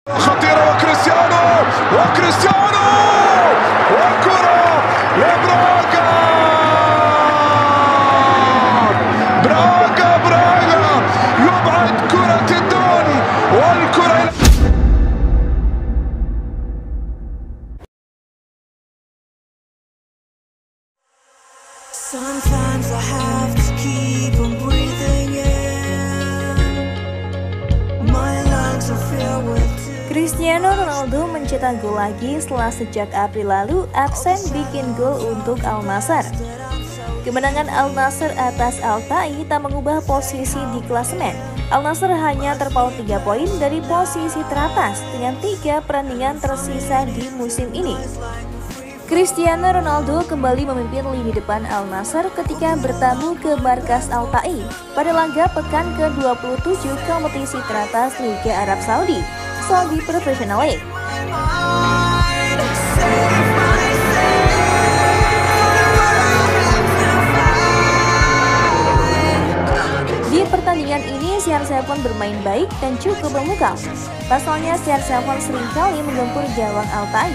خطيرة وكريستيانو والكرة لبراغا. براغا يبعد كرة الدون والكرة. Sometimes I have to keep on breathing in. My lungs are filled with tears. Cristiano Ronaldo mencetak gol lagi setelah sejak April lalu absen bikin gol untuk Al Nassr. Kemenangan Al Nassr atas Al-Tai tak mengubah posisi di klasemen. Al Nassr hanya terpaut 3 poin dari posisi teratas dengan 3 pertandingan tersisa di musim ini. Cristiano Ronaldo kembali memimpin lini depan Al Nassr ketika bertamu ke markas Al-Tai pada laga pekan ke-27 kompetisi teratas Liga Arab Saudi, Saudi Professional League. Di pertandingan ini CR7 bermain baik dan cukup memukau. Pasalnya CR7 seringkali menggempur gawang Al-Tai.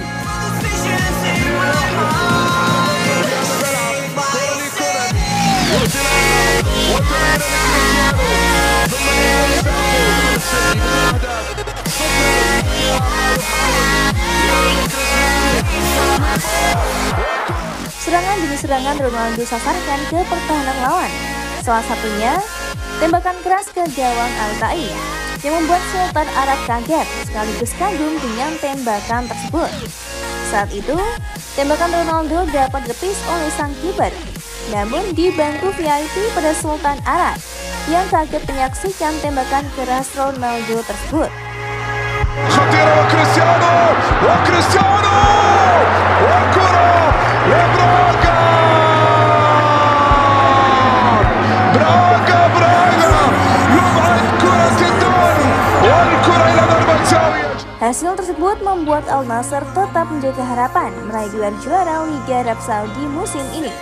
Serangan demi serangan Ronaldo sasarkan ke pertahanan lawan. Salah satunya tembakan keras ke gawang Al-Tai yang membuat Sultan Arab kaget sekaligus kagum dengan tembakan tersebut. Saat itu, tembakan Ronaldo dapat ditepis oleh sang kiper. Namun di bangku VIP pada Sultan Arab yang kaget menyaksikan tembakan keras Ronaldo tersebut. خطيرة وكريستيانو والكرة لبراغا. براغا يبعد كرة الدون والكرة إلى ضربة زاوية. Hasil tersebut membuat Al Nassr tetap menjaga harapan meraih gelar juara Liga Arab Saudi musim ini.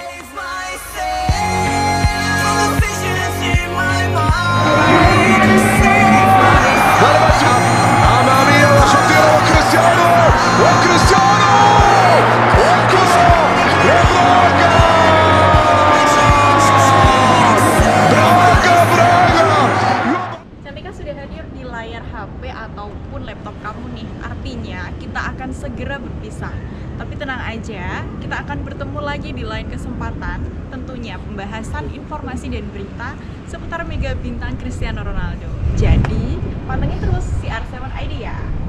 Cantika sudah hadir di layar HP ataupun laptop kamu nih. Artinya kita akan segera berpisah. Tapi tenang aja, kita akan bertemu lagi di lain kesempatan. Tentunya pembahasan informasi dan berita seputar mega bintang Cristiano Ronaldo. Jadi, pantengin terus CR7 ID ya.